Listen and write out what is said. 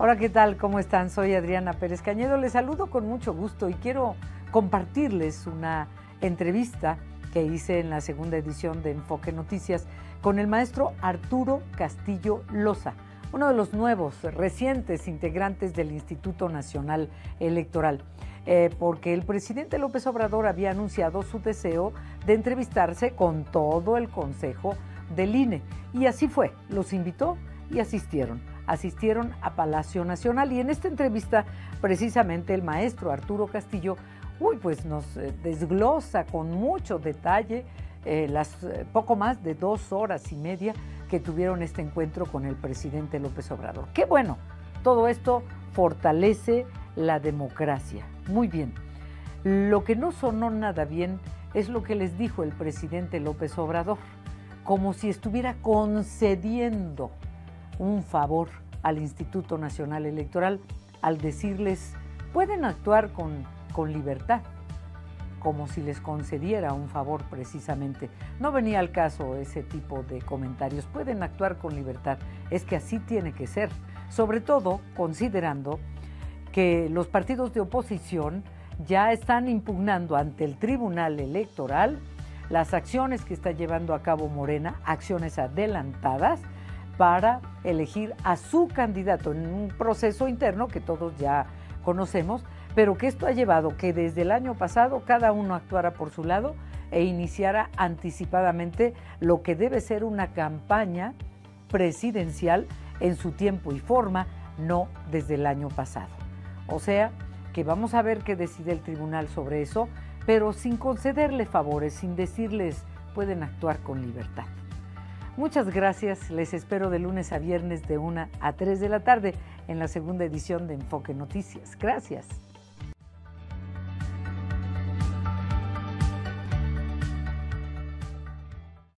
Hola, ¿qué tal? ¿Cómo están? Soy Adriana Pérez Cañedo. Les saludo con mucho gusto y quiero compartirles una entrevista que hice en la segunda edición de Enfoque Noticias con el maestro Arturo Castillo Loza, uno de los nuevos, recientes integrantes del Instituto Nacional Electoral, porque el presidente López Obrador había anunciado su deseo de entrevistarse con todo el Consejo del INE. Y así fue, los invitó y asistieron a Palacio Nacional. Y en esta entrevista, precisamente, el maestro Arturo Castillo pues nos desglosa con mucho detalle las poco más de 2 horas y media que tuvieron este encuentro con el presidente López Obrador. ¡Qué bueno! Todo esto fortalece la democracia. Muy bien. Lo que no sonó nada bien es lo que les dijo el presidente López Obrador, como si estuviera concediendo un favor al Instituto Nacional Electoral al decirles, pueden actuar con libertad, como si les concediera un favor precisamente. No venía al caso ese tipo de comentarios, pueden actuar con libertad, es que así tiene que ser, sobre todo considerando que los partidos de oposición ya están impugnando ante el Tribunal Electoral las acciones que está llevando a cabo Morena, acciones adelantadas para elegir a su candidato en un proceso interno que todos ya conocemos, pero que esto ha llevado que desde el año pasado cada uno actuara por su lado e iniciara anticipadamente lo que debe ser una campaña presidencial en su tiempo y forma, no desde el año pasado. O sea, que vamos a ver qué decide el tribunal sobre eso, pero sin concederle favores, sin decirles pueden actuar con libertad. Muchas gracias, les espero de lunes a viernes de 1 a 3 de la tarde en la segunda edición de Enfoque Noticias. Gracias.